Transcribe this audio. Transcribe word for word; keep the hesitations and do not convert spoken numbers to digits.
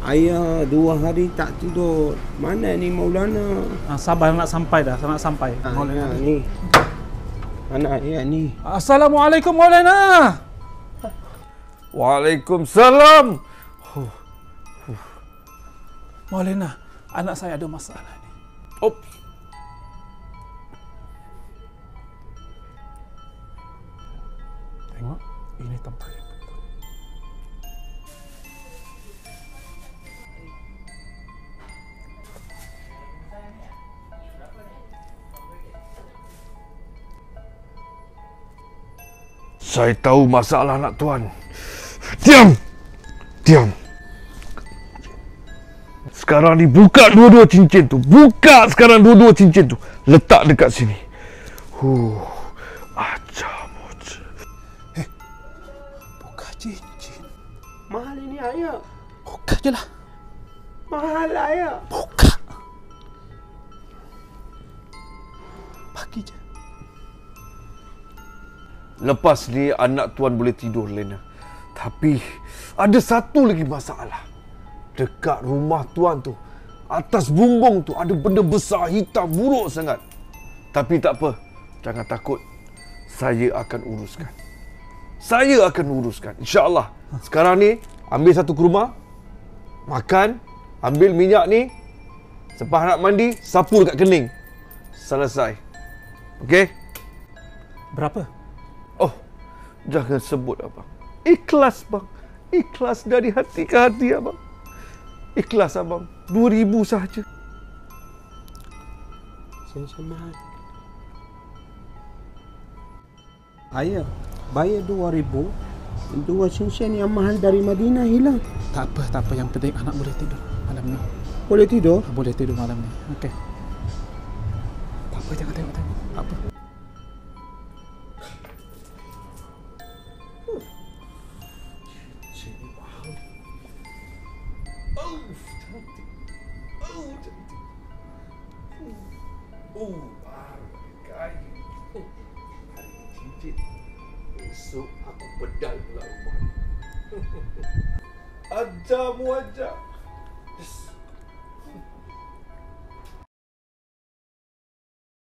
Ayah dua hari tak tidur. Mana ni Maulana? Ah, sabar nak sampai dah, nak sampai. Ah, Maulana ni. Mana ayah ni? Assalamualaikum Maulana. Waalaikumsalam. Huh. Huh. Maulana, anak saya ada masalah ni. Oops. Tengok, ini tempat yang betul. Saya tahu masalah anak tuan. Diam! Diam! Sekarang ni buka dua-dua cincin tu. Buka sekarang dua-dua cincin tu. Letak dekat sini. Huh. Ajar moja. Eh, buka cincin. Mahal ini ayah. Buka je lah. Mahal ayah. Buka. Bagi je. Lepas ni anak tuan boleh tidur, Lena. Tapi ada satu lagi masalah. Dekat rumah tuan tu, atas bumbung tu ada benda besar hitam buruk sangat. Tapi tak apa, jangan takut. Saya akan uruskan. Saya akan uruskan, insya-Allah. Sekarang ni ambil satu kurma, makan, ambil minyak ni, selepas nak mandi, sapu dekat kening. Selesai. Okey? Berapa? Oh, jangan sebut abang. Ikhlas bang. Ikhlas dari hati ke hati abang. Ikhlas abang. Dua ribu sahaja. Cincin mahal. Ayah, bayar dua ribu. Dua cincin yang mahal dari Madinah hilang. Tak apa, tak apa. Yang penting anak boleh tidur malam ni. Boleh tidur? Boleh tidur malam ni. Okey. Tak apa, jangan tengok-tengok. Tak apa. Oh, cantik. Oh, cantik. Oh, baru kaya. Oh, hari ini cincin. Esok aku pedal pula rumah ni. Ajar mu ajar. Yes.